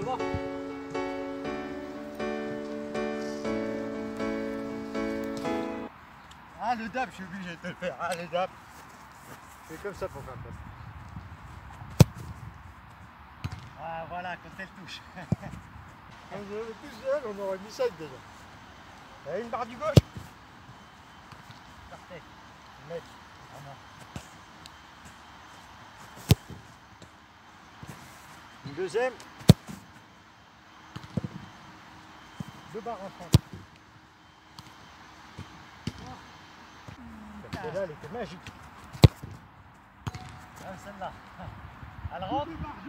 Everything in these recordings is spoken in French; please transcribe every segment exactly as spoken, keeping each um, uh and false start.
devant. Ah, le dab, je suis obligé de te le faire. Ah, le dab. C'est comme ça pour faire ça. Ah, voilà, quand elle touche. Quand je l'avais tout seul, on aurait mis ça déjà. Il y a une barre du gauche. Parfait. Mec. Vraiment. Une deuxième. Deux barres en France. Celle-là, elle était magique. Ah, celle-là. Elle rentre.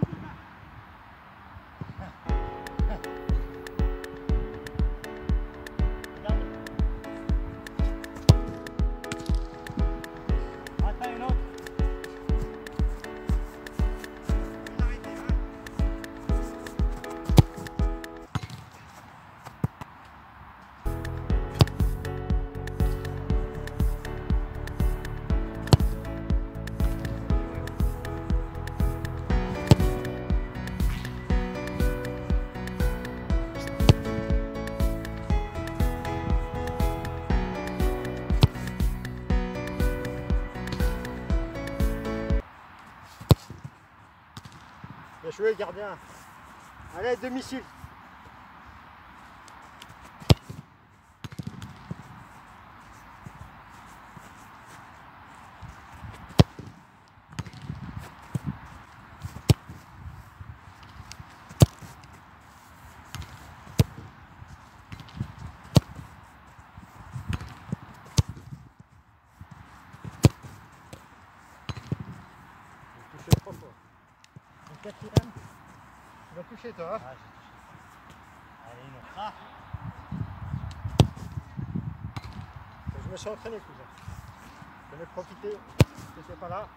Regarde. Attends une autre. Bien joué, gardien. Allez, domicile. Touché trois fois. Une quatrième. Tu vas toucher toi. Hein. Ah, j'ai touché. Allez, une autre. Ah. Je me suis entraîné, cousin. J'en ai profité. Tu n'étais pas là.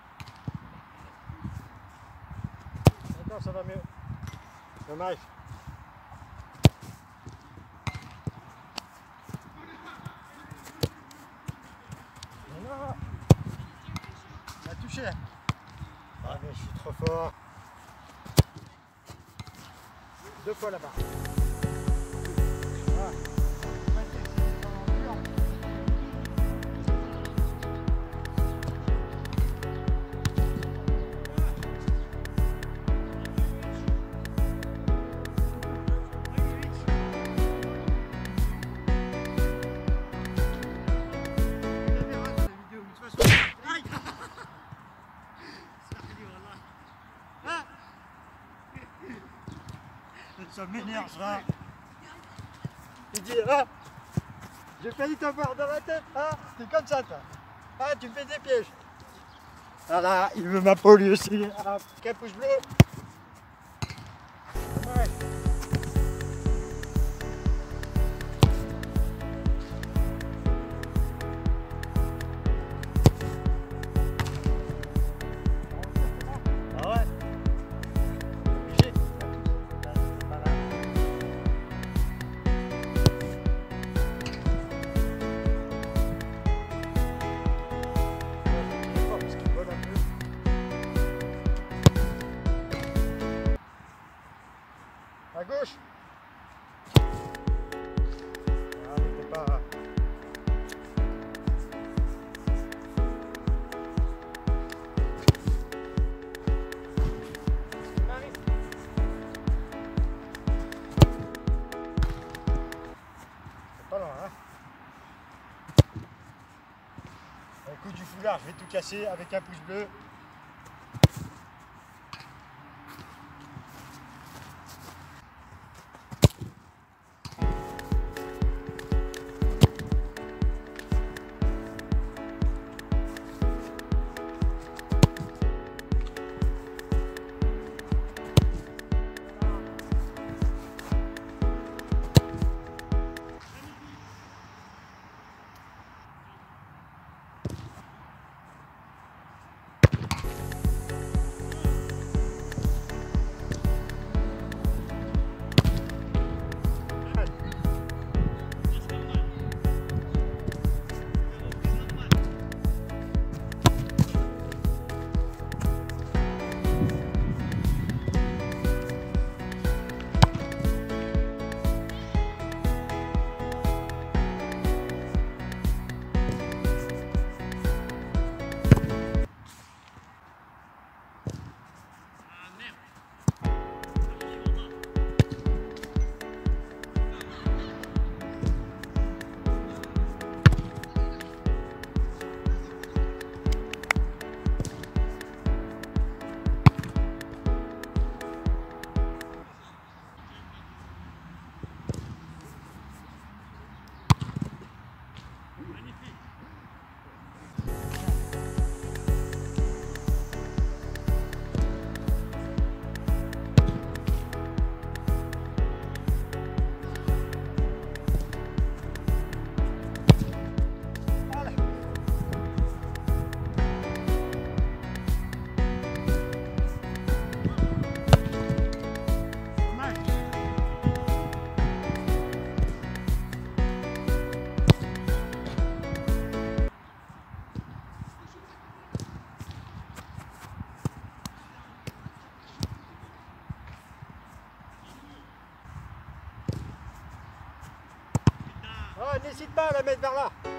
Maintenant ça va mieux. Dommage. Mais non. Tu as touché. Ah mais je suis trop fort. Deux fois là-bas. Ah. Ça m'énerve ça. Il dit ah, j'ai failli t'avoir dans la tête, ah, c'est comme ça toi. Ah, tu me fais des pièges. Voilà, il veut ma peau lui aussi. Ah, capuche bleue. Ouais. Ah ouais. Obligé. Là, c'est pas là. Il est fort parce qu'il vole un peu. À gauche. Ah, mais t'es pas. Marie. C'est pas loin, hein. Un coup du foulard, je vais tout casser avec un pouce bleu. décide pas à la mettre vers là.